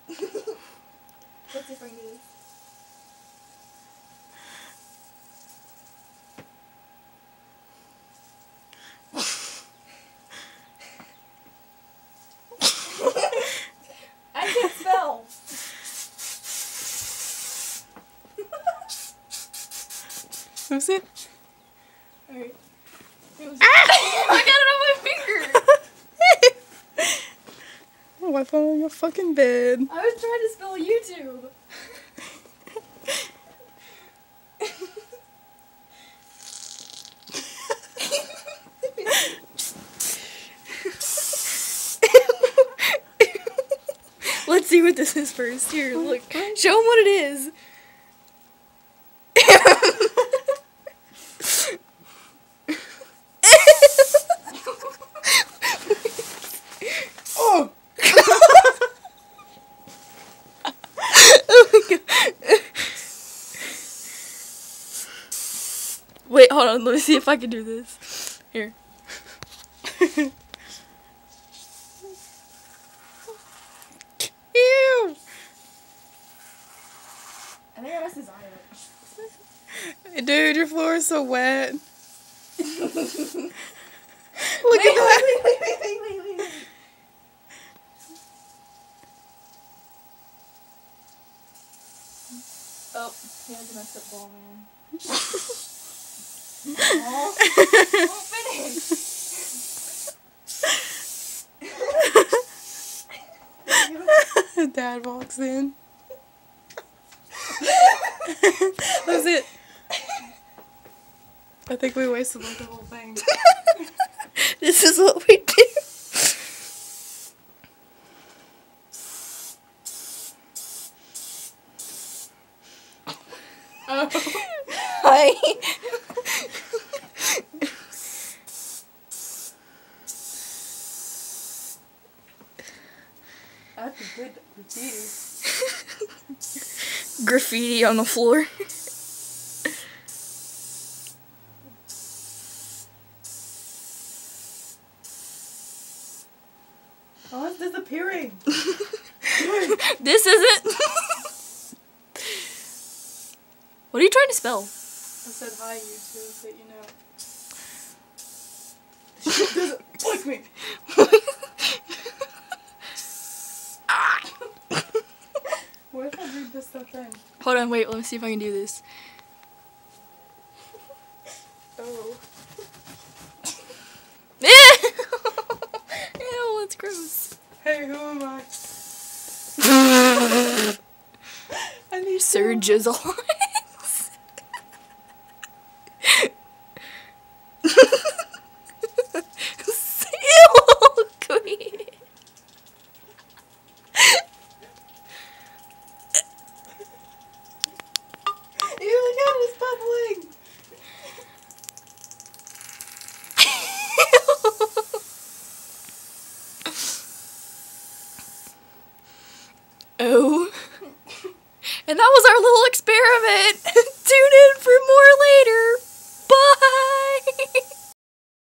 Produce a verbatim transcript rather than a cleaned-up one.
Let's see if I can do this. I can't spell. Who's it? Alright. Ah! I got it on my finger. Wipe on your fucking bed. I was trying to spell YouTube. Let's see what this is first. Here, look. Show them what it is. Oh! Oh my god. Wait, hold on. Let me see if I can do this. Here. Ew! I think I messed his eye up. Dude, your floor is so wet. Look wait, at that. Wait, wait, wait, wait, wait, wait, wait. Oh, he has a messed up ball, man. Aw. Don't finish. Dad walks in. That's it. I think we wasted like the whole thing. This is what we do. Oh. Hi. That's a good graffiti. Graffiti on the floor. Oh, it's disappearing. This isn't. What are you trying to spell? I said hi, YouTube, so you know. Shit doesn't like me. What if I read this stuff in? Hold on, wait. Let me see if I can do this. Oh. Ew, that's gross. Hey, who am I? I need Sir Jizzle. Oh. And that was our little experiment. Tune in for more later. Bye.